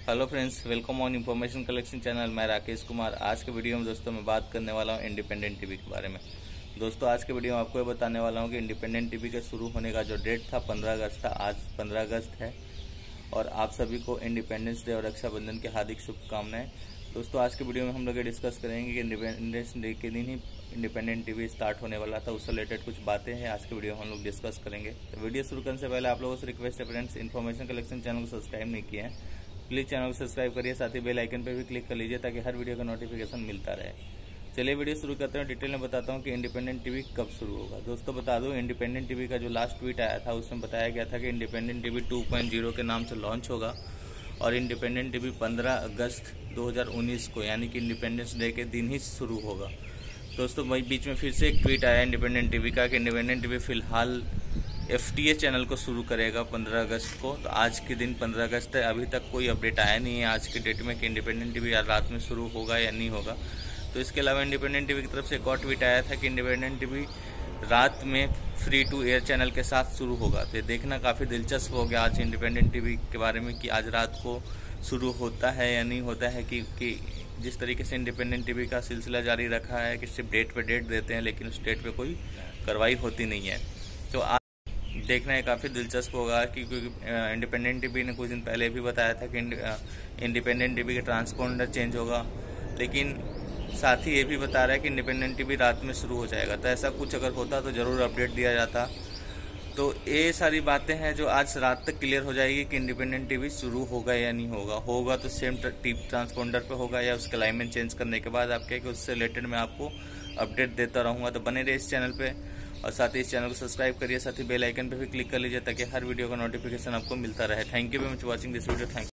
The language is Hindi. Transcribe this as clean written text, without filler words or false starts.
Hello friends, welcome on information collection channel. मैं राकेश कुमार। आज के वीडियो में दोस्तों मैं बात करने वाला हूं इंडिपेंडेंट टीवी के बारे में। दोस्तों आज के वीडियो में आपको ये बताने वाला हूं कि इंडिपेंडेंट टीवी के शुरू होने का जो डेट था 15 अगस्त था। आज 15 अगस्त है और आप सभी को इंडिपेंडेंस डे और रक्षाबंधन की हार्दिक शुभकामनाएं। दोस्तों आज के वीडियो में हम लोग ये डिस्कस करेंगे कि इंडिपेंडेंस डे के दिन ही इंडिपेंडेंट टीवी स्टार्ट होने वाला था, उससे रिलेटेड कुछ बातें हैं आज के वीडियो में हम लोग डिस्कस करेंगे। तो वीडियो शुरू करने से पहले आप लोगों से रिक्वेस्ट है फ्रेंड्स, इन्फॉर्मेशन कलेक्शन चैनल को सब्सक्राइब नहीं किया है प्लीज चैनल को सब्सक्राइब करिए, साथ ही बेल आइकन पर भी क्लिक कर लीजिए ताकि हर वीडियो का नोटिफिकेशन मिलता रहे। चलिए वीडियो शुरू करते हैं। डिटेल में बताता हूं कि इंडिपेंडेंट टीवी कब शुरू होगा। दोस्तों बता दूं, इंडिपेंडेंट टीवी का जो लास्ट ट्वीट आया था उसमें बताया गया था कि इंडिपेंडेंट टीवी 2.0 के नाम से लॉन्च होगा और इंडिपेंडेंट टीवी 15 अगस्त 2019 को यानी कि इंडिपेंडेंस डे के दिन ही शुरू होगा। दोस्तों वही बीच में फिर से एक ट्वीट आया इंडिपेंडेंट टीवी का कि इंडिपेंडेंट टीवी फिलहाल FTA चैनल को शुरू करेगा 15 अगस्त को। तो आज के दिन 15 अगस्त है, अभी तक कोई अपडेट आया नहीं है आज के डेट में कि इंडिपेंडेंट टीवी रात में शुरू होगा या नहीं होगा। तो इसके अलावा इंडिपेंडेंट टीवी की तरफ से एक और ट्वीट आया था कि इंडिपेंडेंट टीवी रात में फ्री टू एयर चैनल के साथ शुरू होगा। तो ये देखना काफ़ी दिलचस्प हो गया आज इंडिपेंडेंट टीवी के बारे में कि आज रात को शुरू होता है या नहीं होता है। कि जिस तरीके से इंडिपेंडेंट टीवी का सिलसिला जारी रखा है कि सिर्फ डेट पे डेट देते हैं लेकिन उस डेट पे कोई कार्रवाई होती नहीं है। तो आज देखना है काफ़ी दिलचस्प होगा क्योंकि इंडिपेंडेंट टीवी ने कुछ दिन पहले भी बताया था कि इंडिपेंडेंट टीवी का ट्रांसपोंडर चेंज होगा, लेकिन साथ ही ये भी बता रहा है कि इंडिपेंडेंट टीवी रात में शुरू हो जाएगा। तो ऐसा कुछ अगर होता तो ज़रूर अपडेट दिया जाता। तो ये सारी बातें हैं जो आज रात तक क्लियर हो जाएगी कि इंडिपेंडेंट टीवी शुरू होगा या नहीं होगा तो सेम ट्रांसपोंडर पे होगा या उसके अलाइनमेंट चेंज करने के बाद आपके कि उससे रिलेटेड मैं आपको अपडेट देता रहूँगा। तो बने रहिए इस चैनल पे और साथ ही इस चैनल को सब्सक्राइब करिए, साथ ही बेल आइकन पे भी क्लिक कर लीजिए ताकि हर वीडियो का नोटिफिकेशन आपको मिलता रहे। Thank you very much watching this video. Thank